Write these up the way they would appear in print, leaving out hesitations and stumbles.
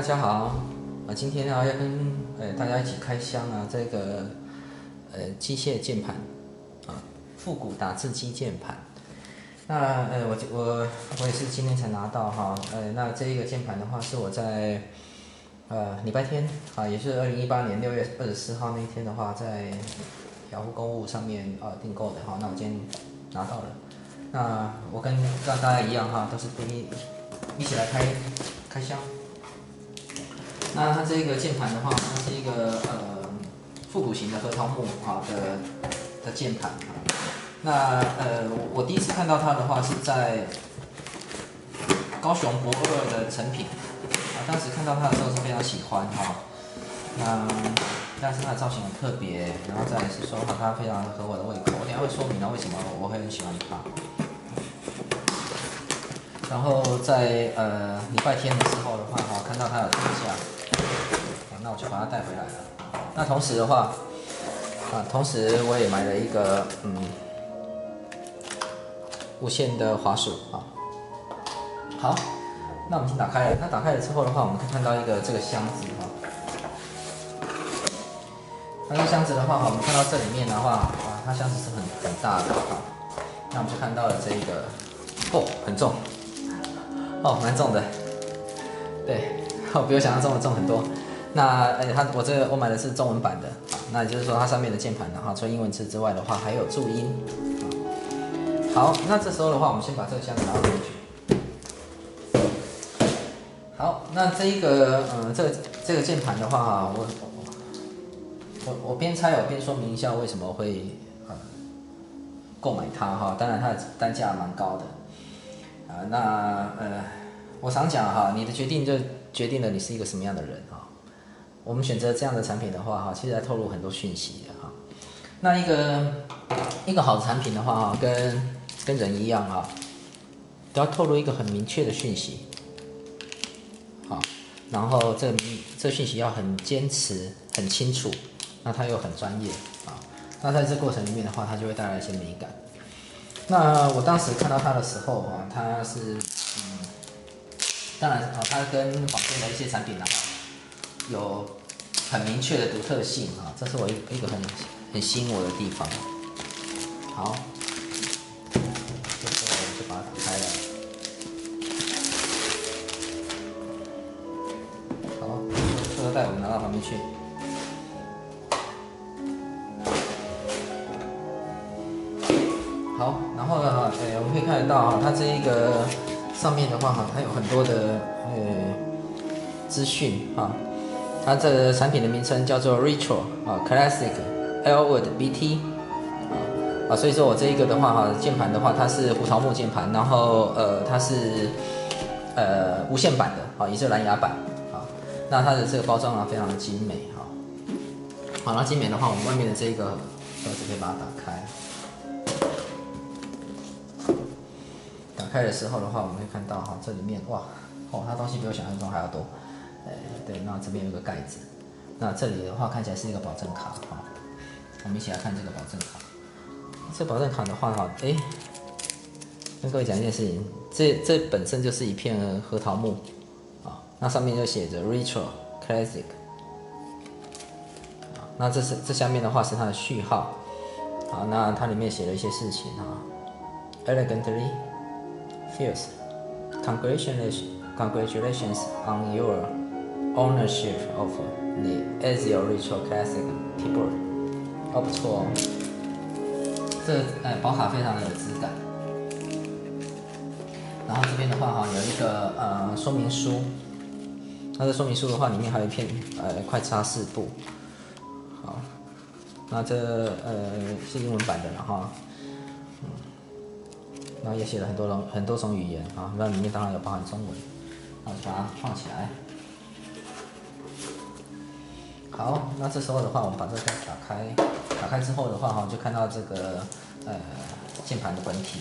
大家好，今天要跟大家一起开箱这个机械键盘复古打字机键盘。那我也是今天才拿到哈，那这一个键盘的话是我在礼拜天也是2018年6月24号那天的话，在雅虎购物上面订购的哈。那我今天拿到了，那我跟大家一样哈，都是一起来开箱。那它这个键盘的话，它是一个复古型的核桃木的键盘。那我第一次看到它的话是在高雄博二的成品当时看到它的时候是非常喜欢但是它的造型很特别，然后再来是说它非常合我的胃口。我等一下会说明为什么我会很喜欢它。然后在礼拜天的时候的话看到它有特价。那我就把它带回来了。那同时的话，同时我也买了一个无线的滑鼠好，那我们先打开了。那打开了之后的话，我们可以看到这个箱子那这箱子的话我们看到这里面的话它箱子是很大的那我们就看到了这一个很重蛮重的，对，比我想象中的重很多。那我买的是中文版的那也就是说它上面的键盘除了英文字之外的话，还有注音好，那这时候的话，我们先把这个箱子拿回去。好，那这个键盘的话我边拆我边说明一下为什么会购买它当然它的单价蛮高的我常讲你的决定就决定了你是一个什么样的人我们选择这样的产品的话其实在透露很多讯息的那一个好的产品的话跟人一样都要透露一个很明确的讯息然后这讯息要很坚持很清楚，那它又很专业那在这过程里面的话，它就会带来一些美感。那我当时看到它的时候它是当然它跟坊间的一些产品有很明确的独特性这是我一个很吸引我的地方。好，这时候我们就把它打开了。好，塑料袋我们拿到旁边去。好，然后呢我们可以看得到它这一个上面的话它有很多的资讯它这个产品的名称叫做 Retro Classic Elwood BT 所以说我这一个的话键盘的话它是胡桃木键盘，然后它是无线版的也是蓝牙版那它的这个包装非常的精美好，那精美的话我们外面的这个就可以把它打开。打开的时候的话，我们会看到这里面它东西比我想象中还要多。对，那这边有个盖子，那这里的话看起来是一个保证卡我们一起来看这个保证卡。这保证卡的话跟各位讲一件事情，这本身就是一片核桃木那上面就写着 Retro Classic 那这下面的话是它的序号那它里面写了一些事情Elegantly Fierce Congratulations on your ownership of the Ezio Retro Classic Keyboard 不错这保卡非常的有质感。然后这边的话有一个说明书，那这说明书的话里面还有一片快擦拭布。好，那这是英文版的了然后也写了很多种语言那里面当然有包含中文。那我就把它放起来。好，那这时候的话我们把这个打开，打开之后的话就看到这个键盘的本体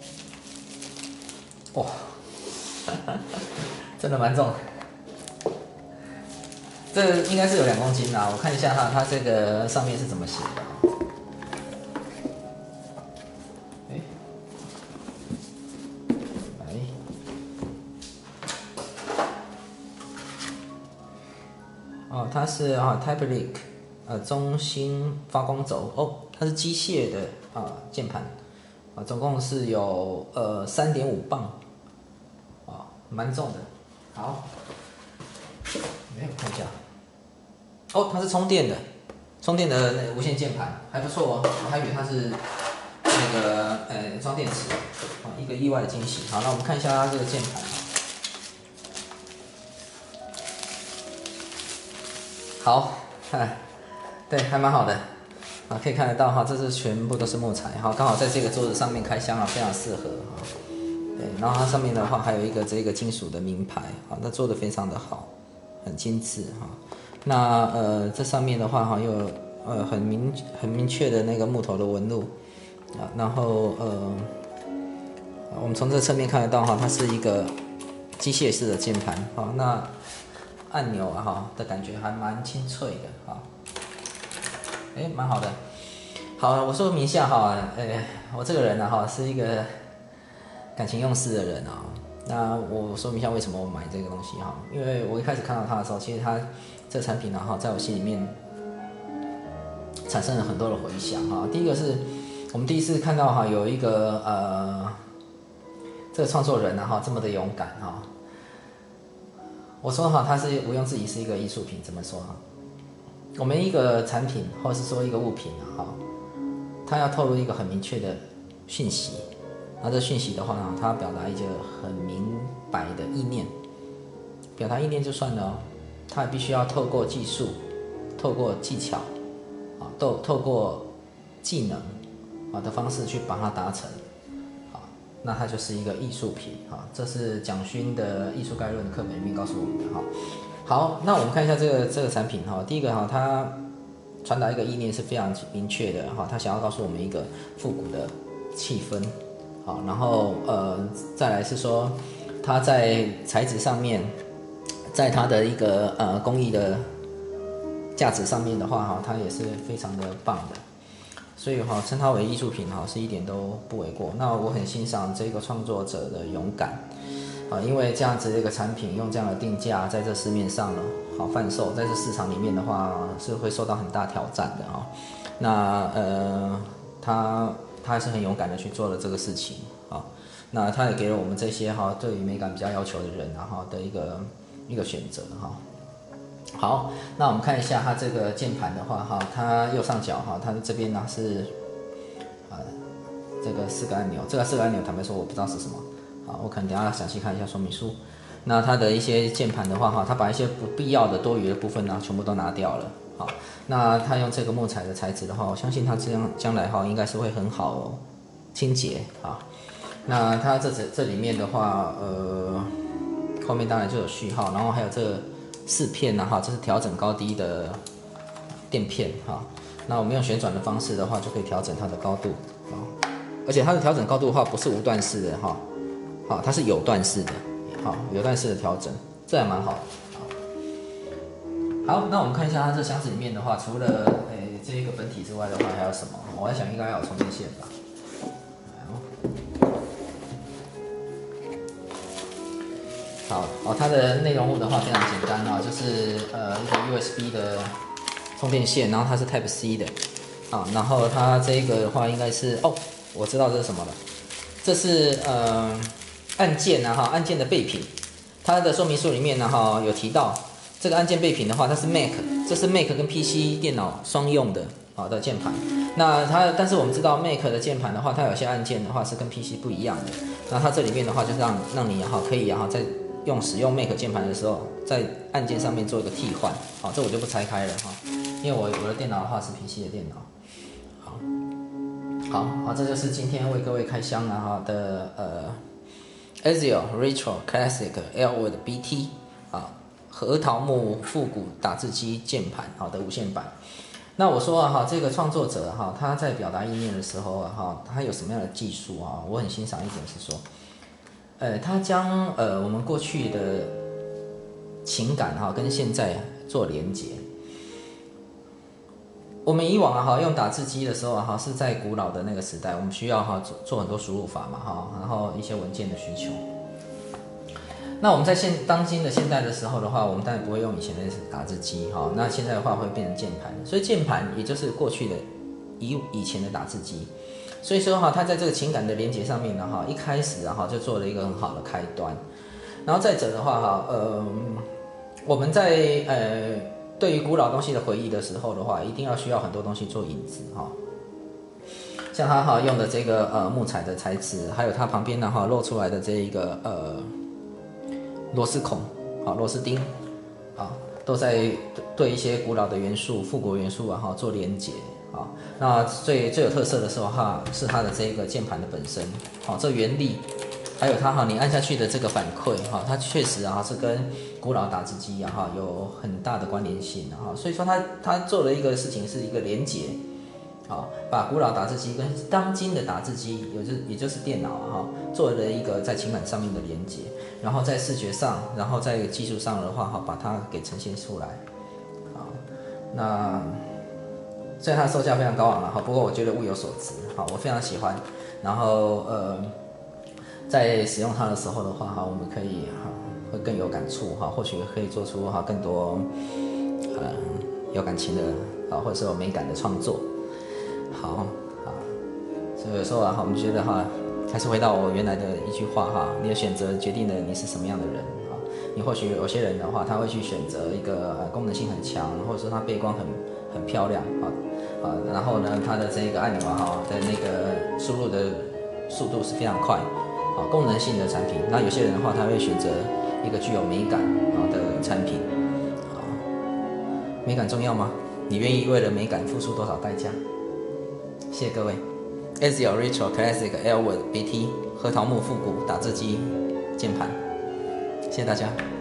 真的蛮重的，这应该是有2公斤我看一下它这个上面是怎么写的哦，它是Type-Link，中心发光轴哦，它是机械的键盘，总共是有3.5磅，蛮重的。好，没有看一下，哦，它是充电的那个无线键盘，还不错哦，我还以为它是那个装电池，一个意外的惊喜。好，那我们看一下它这个键盘。好，对，还蛮好的，可以看得到哈，这是全部都是木材，刚好在这个桌子上面开箱非常适合对，然后它上面的话还有一个这个金属的名牌，那做的非常的好，很精致那这上面的话又有很明确的那个木头的纹路然后我们从这个侧面看得到它是一个机械式的键盘那按钮的感觉还蛮清脆的蛮好的。好，我说明一下我这个人是一个感情用事的人那我说明一下为什么我买这个东西因为我一开始看到它的时候，其实它这个产品在我心里面产生了很多的回响第一个是我们第一次看到有一个这个创作人这么的勇敢我说他是毋庸置疑是一个艺术品，怎么说我们一个产品或者是说一个物品它要透露一个很明确的讯息，那这讯息的话它表达一个很明白的意念，表达意念就算了它也必须要透过技术、透过技巧透过技能的方式去把它达成那它就是一个艺术品这是蒋勋的艺术概论的课本里面告诉我们的好，那我们看一下这个产品第一个它传达一个意念是非常明确的它想要告诉我们一个复古的气氛然后再来是说它在材质上面，在它的一个工艺的价值上面的话它也是非常的棒的，所以称它为艺术品是一点都不为过。那我很欣赏这个创作者的勇敢因为这样子的一个产品用这样的定价在这市面上贩售，在这市场里面的话是会受到很大挑战的那他还是很勇敢的去做了这个事情那他也给了我们这些对于美感比较要求的人的一个选择好，那我们看一下它这个键盘的话它右上角它这边是这个4个按钮，这个4个按钮坦白说我不知道是什么我可能等一下详细看一下说明书。那它的一些键盘的话它把一些不必要的多余的部分全部都拿掉了那它用这个木材的材质的话，我相信它将来应该是会很好清洁那它这里面的话后面当然就有序号，然后还有这4片这是调整高低的垫片那我们用旋转的方式的话就可以调整它的高度而且它的调整高度的话不是无段式的它是有段式的有段式的调整，这还蛮好的好，那我们看一下它这箱子里面的话，除了这一个本体之外的话，还有什么？我在想应该要有充电线吧。好，它的内容物的话非常简单就是一个 USB 的充电线，然后它是 Type C 的然后它这个的话应该是我知道这是什么了，这是按键按键的备品，它的说明书里面有提到。这个按键备品的话，它是 Mac， 这是 Mac 跟 PC 电脑双用的的键盘。那但是我们知道 Mac 的键盘的话，它有些按键的话是跟 PC 不一样的。那它这里面的话，就是让你可以在使用 Mac 键盘的时候，在按键上面做一个替换。这我就不拆开了因为我的电脑的话是 PC 的电脑。好，这就是今天为各位开箱的Aziel Retro Classic Elwood BT 核桃木复古打字机键盘的无线版。那我说这个创作者他在表达意念的时候他有什么样的技术我很欣赏一点是说，他将我们过去的情感跟现在做连结。我们以往用打字机的时候是在古老的那个时代，我们需要做很多输入法嘛然后一些文件的需求。 那我们在当今的现代的时候的话，我们当然不会用以前的打字机哈，那现在的话会变成键盘，所以键盘也就是过去的以前的打字机，所以说哈，它在这个情感的连接上面呢哈，一开始哈就做了一个很好的开端，然后再者的话哈，我们在对于古老东西的回忆的时候的话，一定要需要很多东西做引子哈。像它哈用的这个木材的材质，还有它旁边呢哈露出来的这一个螺丝孔啊螺丝钉啊，都在对一些古老的元素、复古元素啊哈做连结啊。那最有特色的时候哈是它的这个键盘的本身，好这原理，还有它哈你按下去的这个反馈哈，它确实啊是跟古老打字机啊哈有很大的关联性啊，所以说它做了一个事情是一个连结。好，把古老打字机跟当今的打字机，也就是电脑哈，做了一个在情感上面的连接，然后在视觉上，然后在技术上的话哈，把它给呈现出来。好，那虽然它售价非常高昂了哈，不过我觉得物有所值，好，我非常喜欢。然后在使用它的时候的话哈，我们可以会更有感触哈，或许可以做出更多有感情的或者是有美感的创作。好，所以有时候我们觉得还是回到我原来的一句话你的选择决定了你是什么样的人你或许有些人的话，他会去选择一个功能性很强，或者说它背光很漂亮然后呢，它的这个按钮的那个输入的速度是非常快功能性的产品。那有些人的话，他会选择一个具有美感的产品美感重要吗？你愿意为了美感付出多少代价？谢谢各位。Ezio Retro Classic Elwood BT 核桃木复古打字机键盘，谢谢大家。